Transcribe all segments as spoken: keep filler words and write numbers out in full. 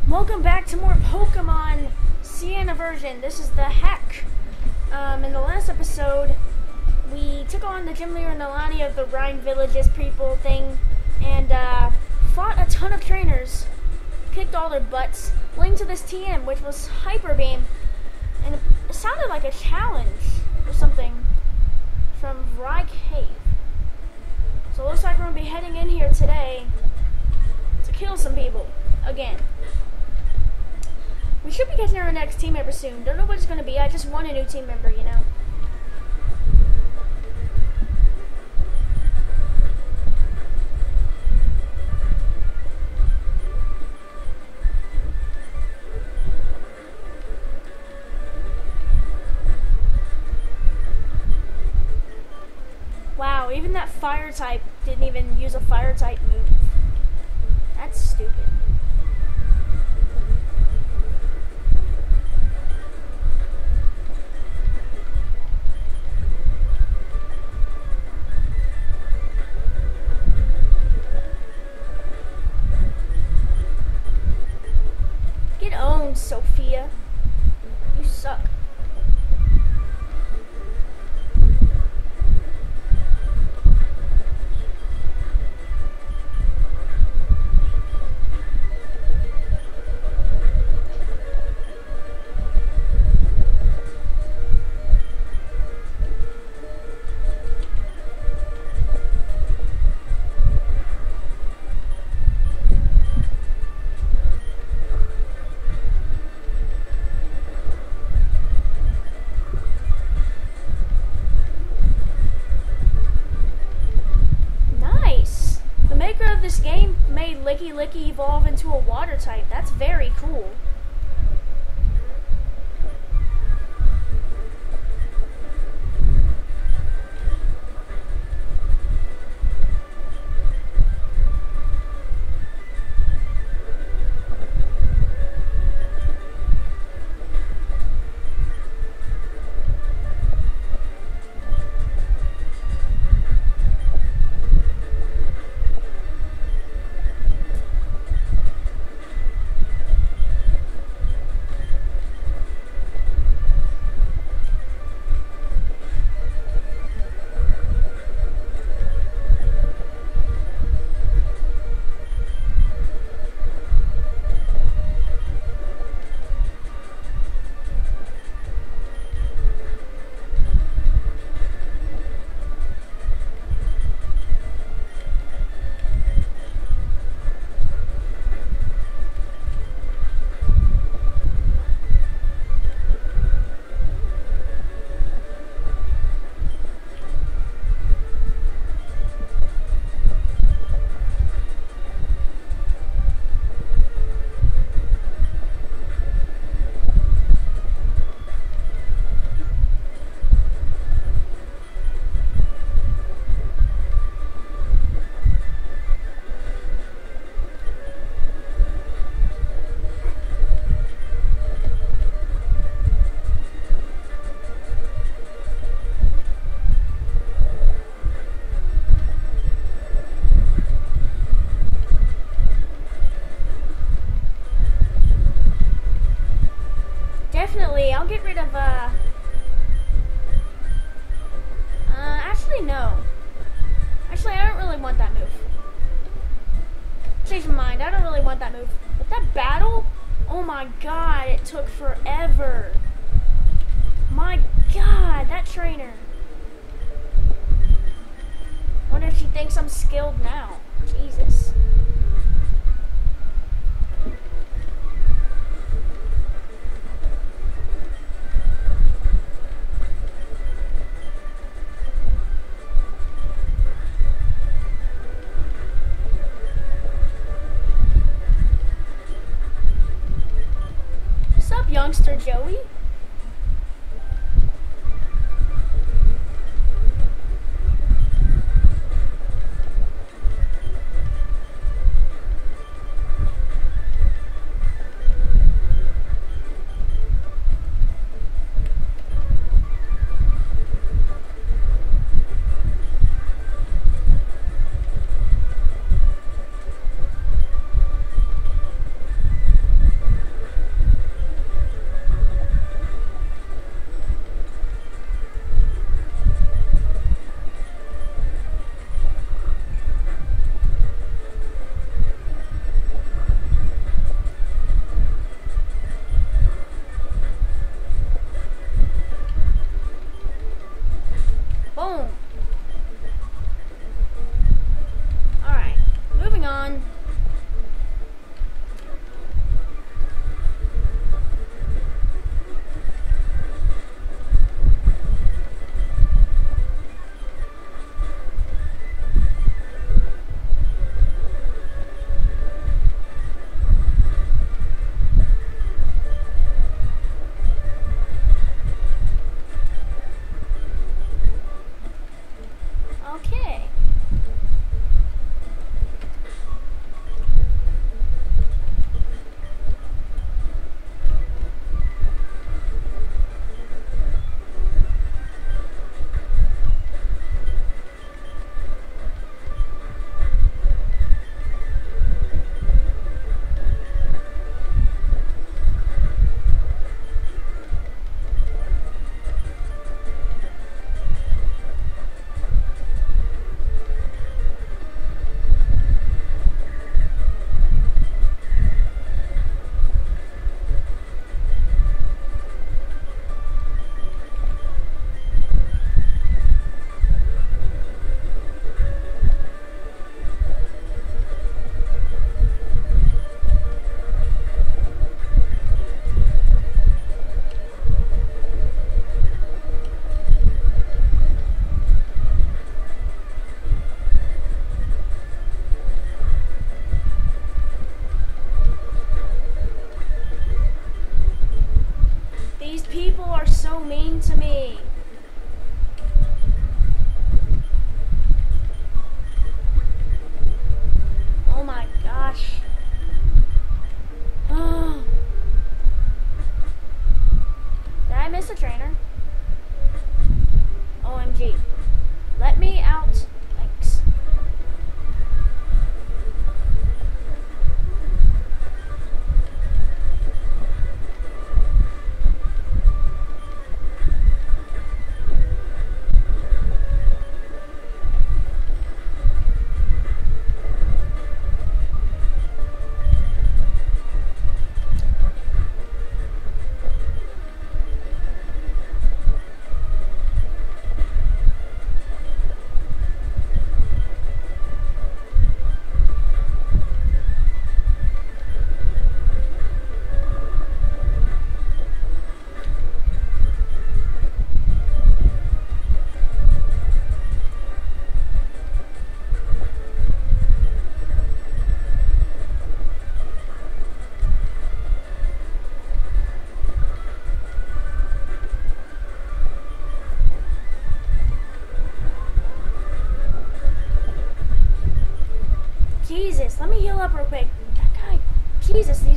Welcome back to more Pokemon Sienna version. This is the hack. Um, in the last episode, we took on the gym leader and the Lani of the Rhine Villages people thing, and uh, fought a ton of trainers, kicked all their butts, linked to this T M, which was Hyper Beam, and it, it sounded like a challenge or something from Vrai Cave. So it looks like we're going to be heading in here today to kill some people again. We should be getting our next team member soon. Don't know what it's going to be. I just want a new team member, you know. Wow, even that fire type didn't even use a fire type move. That's stupid. Get owned, Sophia. You suck. This game made Licky Licky evolve into a water type. That's very cool. Definitely, I'll get rid of, uh... Uh, actually, no. Actually, I don't really want that move. Change my mind, I don't really want that move. But that battle? Oh my god, it took forever. My god, that trainer. Wonder if she thinks I'm skilled now. Jesus. Youngster Joey?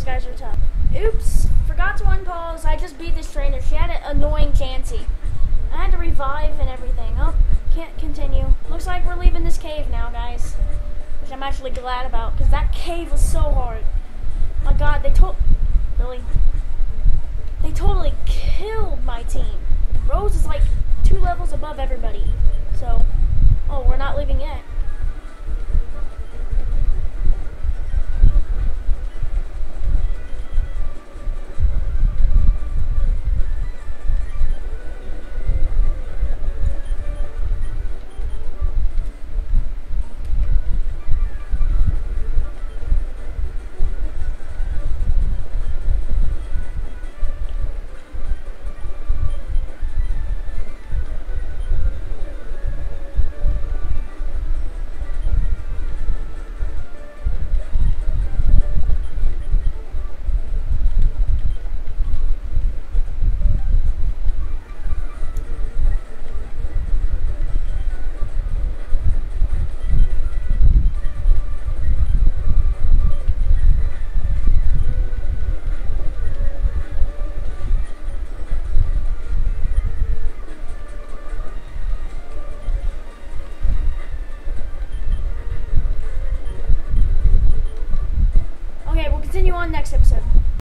these guys are tough. Oops, forgot to unpause. I just beat this trainer. She had an annoying Chansey. I had to revive and everything. Oh, can't continue. Looks like we're leaving this cave now, guys. Which I'm actually glad about, because that cave was so hard. My god, they told... Really? They totally killed my team. Rose is like two levels above everybody. So, oh, we're not leaving yet.